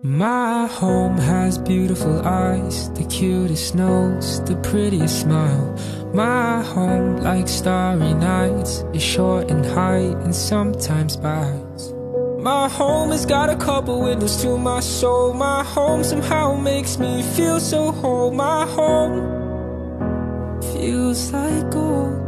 My home has beautiful eyes, the cutest nose, the prettiest smile. My home, like starry nights, is short in height and sometimes bites. My home has got a couple windows to my soul. My home somehow makes me feel so whole. My home feels like gold.